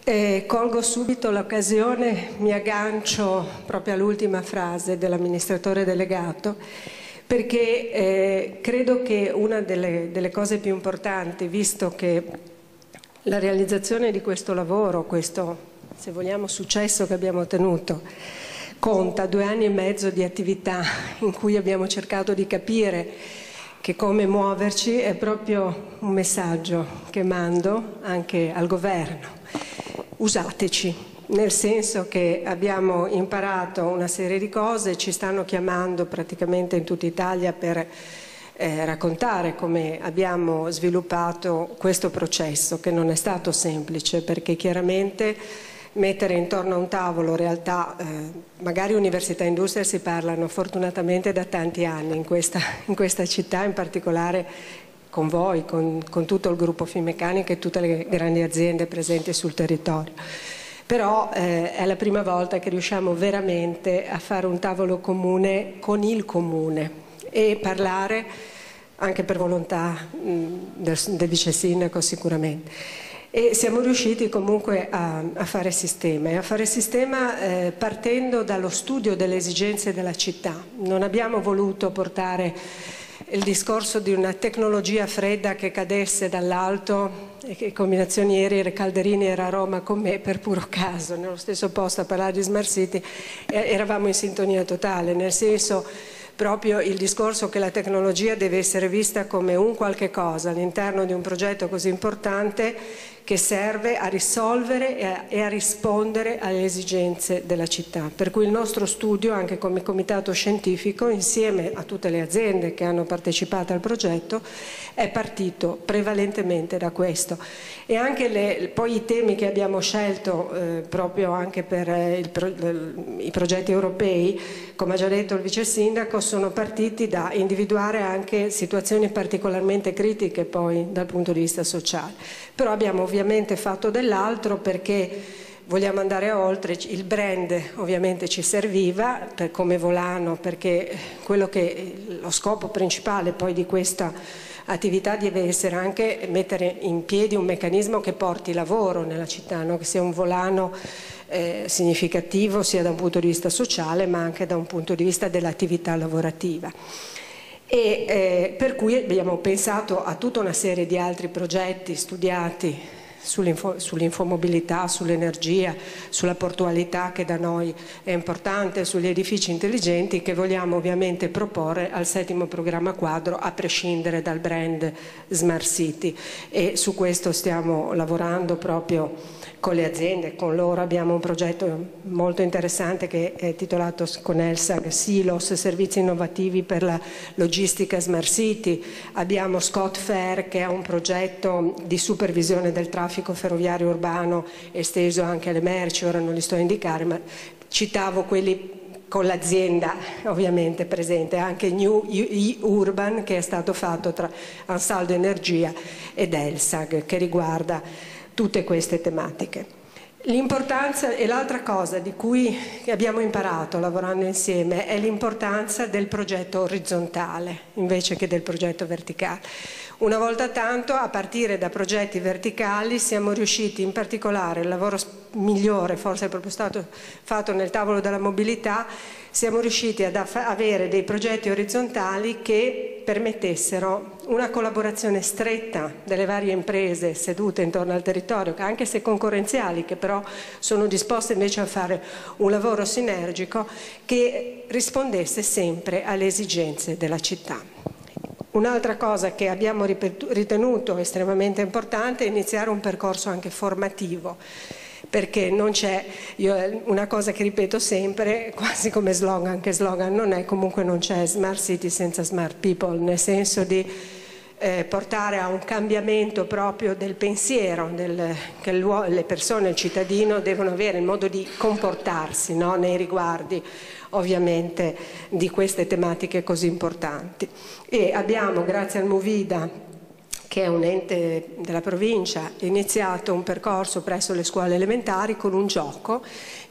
Colgo subito l'occasione, mi aggancio proprio all'ultima frase dell'amministratore delegato, perché credo che una delle cose più importanti, visto che la realizzazione di questo lavoro, questo, se vogliamo, successo che abbiamo ottenuto, conta 2 anni e mezzo di attività in cui abbiamo cercato di capire che come muoverci, è proprio un messaggio che mando anche al governo. Usateci, nel senso che abbiamo imparato una serie di cose, ci stanno chiamando praticamente in tutta Italia per raccontare come abbiamo sviluppato questo processo, che non è stato semplice, perché chiaramente mettere intorno a un tavolo realtà, magari università e industria si parlano fortunatamente da tanti anni in questa città, in particolare con voi, con tutto il gruppo Finmeccanica e tutte le grandi aziende presenti sul territorio. Però è la prima volta che riusciamo veramente a fare un tavolo comune con il comune e parlare, anche per volontà del vice sindaco sicuramente. E siamo riusciti comunque a fare sistema, e a fare sistema partendo dallo studio delle esigenze della città. Non abbiamo voluto portare il discorso di una tecnologia fredda che cadesse dall'alto e che combinazioni ieri Calderini era a Roma con me per puro caso, nello stesso posto a parlare di Smart City, eravamo in sintonia totale, nel senso proprio il discorso che la tecnologia deve essere vista come un qualche cosa all'interno di un progetto così importante che serve a risolvere e a rispondere alle esigenze della città. Per cui il nostro studio, anche come comitato scientifico, insieme a tutte le aziende che hanno partecipato al progetto, è partito prevalentemente da questo. E anche poi i temi che abbiamo scelto proprio anche per i progetti europei, come ha già detto il vice sindaco, sono partiti da individuare anche situazioni particolarmente critiche poi dal punto di vista sociale. Però abbiamo ovviamente fatto dell'altro perché vogliamo andare oltre. Il brand ovviamente ci serviva come volano, perché lo scopo principale poi di questa attività deve essere anche mettere in piedi un meccanismo che porti lavoro nella città, no? Che sia un volano significativo sia da un punto di vista sociale ma anche da un punto di vista dell'attività lavorativa. E per cui abbiamo pensato a tutta una serie di altri progetti studiati sull'infomobilità, sull'energia, sulla portualità che da noi è importante, sugli edifici intelligenti che vogliamo ovviamente proporre al 7° programma quadro a prescindere dal brand Smart City, e su questo stiamo lavorando proprio con le aziende. Con loro abbiamo un progetto molto interessante che è titolato con Elsag Silos, servizi innovativi per la logistica Smart City. Abbiamo Scott Fair, che è un progetto di supervisione del traffico ferroviario urbano esteso anche alle merci, ora non li sto a indicare, ma citavo quelli con l'azienda ovviamente presente, anche New Urban, che è stato fatto tra Ansaldo Energia ed Elsag, che riguarda tutte queste tematiche. L'importanza, e l'altra cosa di cui abbiamo imparato lavorando insieme, è l'importanza del progetto orizzontale invece che del progetto verticale. Una volta tanto, a partire da progetti verticali, siamo riusciti, in particolare il lavoro migliore forse è proprio stato fatto nel tavolo della mobilità, siamo riusciti ad avere dei progetti orizzontali che permettessero una collaborazione stretta delle varie imprese sedute intorno al territorio, anche se concorrenziali, che però sono disposte invece a fare un lavoro sinergico che rispondesse sempre alle esigenze della città. Un'altra cosa che abbiamo ritenuto estremamente importante è iniziare un percorso anche formativo, perché non c'è, una cosa che ripeto sempre, quasi come slogan, che slogan non è, comunque non c'è Smart City senza Smart People, nel senso di portare a un cambiamento proprio del pensiero che le persone, il cittadino devono avere, il modo di comportarsi, no? Nei riguardi ovviamente di queste tematiche così importanti. E abbiamo, grazie al Movida, che è un ente della provincia, iniziato un percorso presso le scuole elementari con un gioco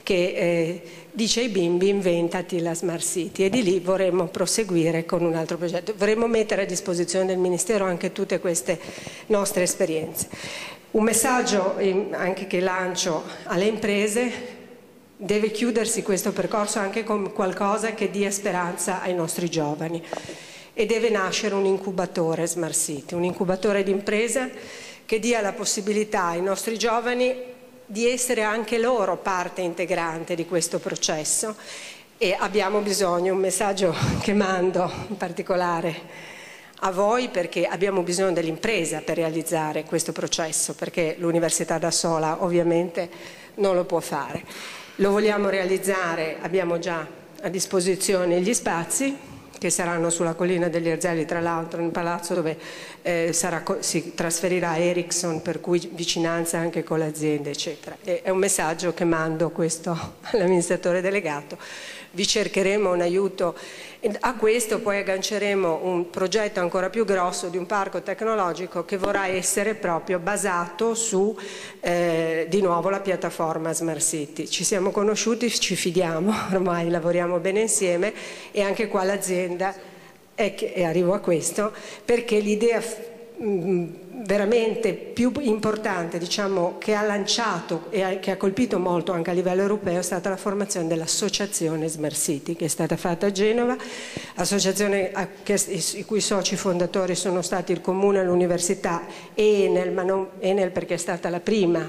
che dice ai bimbi: inventati la Smart City, e di lì vorremmo proseguire con un altro progetto. Vorremmo mettere a disposizione del Ministero anche tutte queste nostre esperienze. Un messaggio anche che lancio alle imprese: deve chiudersi questo percorso anche con qualcosa che dia speranza ai nostri giovani, e deve nascere un incubatore Smart City, un incubatore di impresa che dia la possibilità ai nostri giovani di essere anche loro parte integrante di questo processo. E abbiamo bisogno, un messaggio che mando in particolare a voi, perché abbiamo bisogno dell'impresa per realizzare questo processo, perché l'università da sola ovviamente non lo può fare. Lo vogliamo realizzare, abbiamo già a disposizione gli spazi che saranno sulla collina degli Erzelli, tra l'altro nel palazzo dove si trasferirà Ericsson, per cui vicinanza anche con le aziende eccetera. E è un messaggio che mando questo all'amministratore delegato. Vi cercheremo un aiuto a questo, poi agganceremo un progetto ancora più grosso di un parco tecnologico che vorrà essere proprio basato su di nuovo la piattaforma Smart City. Ci siamo conosciuti, ci fidiamo, ormai lavoriamo bene insieme, e anche qua l'azienda e arrivo a questo, perché l'idea veramente più importante, diciamo, che ha lanciato e che ha colpito molto anche a livello europeo è stata la formazione dell'associazione Smart City, che è stata fatta a Genova, associazione i cui soci fondatori sono stati il Comune, l'Università e Enel, ma non Enel perché è stata la prima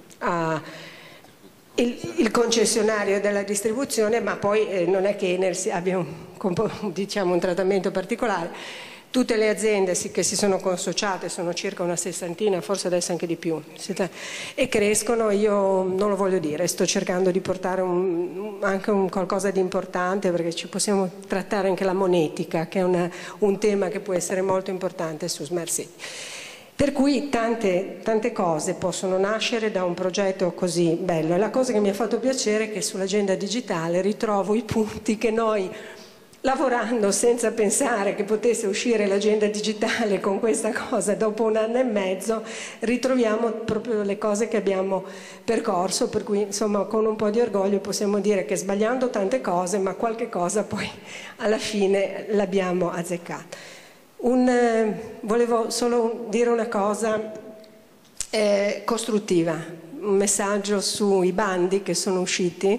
il concessionario della distribuzione, ma poi non è che Enel abbia un trattamento particolare. Tutte le aziende che si sono consociate, sono circa una sessantina, forse adesso anche di più, e crescono. Io non lo voglio dire, sto cercando di portare anche qualcosa di importante, perché ci possiamo trattare anche la monetica, che è un tema che può essere molto importante su Smart City. Per cui tante cose possono nascere da un progetto così bello. E la cosa che mi ha fatto piacere è che sull'agenda digitale ritrovo i punti che noi, lavorando senza pensare che potesse uscire l'agenda digitale con questa cosa, dopo 1 anno e mezzo ritroviamo proprio le cose che abbiamo percorso, per cui insomma con un po' di orgoglio possiamo dire che sbagliando tante cose, ma qualche cosa poi alla fine l'abbiamo azzeccata. Volevo solo dire una cosa costruttiva, un messaggio sui bandi che sono usciti,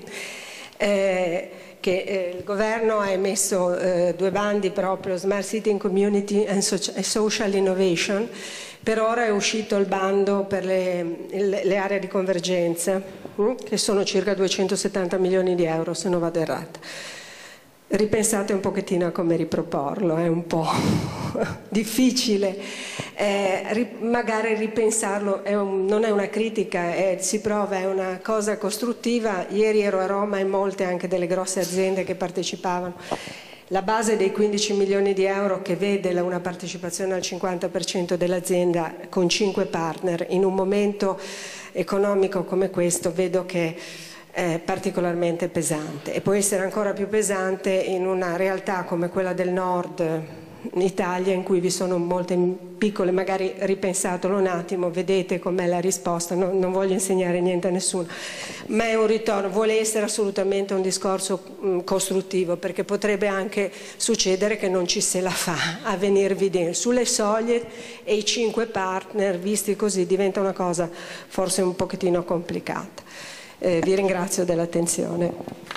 che il governo ha emesso 2 bandi proprio, Smart City in Community and Social Innovation. Per ora è uscito il bando per le aree di convergenza, che sono circa 270 milioni di euro, se non vado errata. Ripensate un pochettino a come riproporlo, è un po' difficile, magari ripensarlo non è una critica, si prova, è una cosa costruttiva. Ieri ero a Roma e molte anche delle grosse aziende che partecipavano. La base dei 15 milioni di euro che vede una partecipazione al 50% dell'azienda con 5 partner, in un momento economico come questo vedo che è particolarmente pesante, e può essere ancora più pesante in una realtà come quella del nord Italia, in cui vi sono molte piccole, magari ripensatelo un attimo, vedete com'è la risposta, non voglio insegnare niente a nessuno, ma è un ritorno, vuole essere assolutamente un discorso costruttivo, perché potrebbe anche succedere che non ci se la fa a venirvi dentro sulle soglie, e i 5 partner visti così diventa una cosa forse un pochettino complicata. Vi ringrazio dell'attenzione.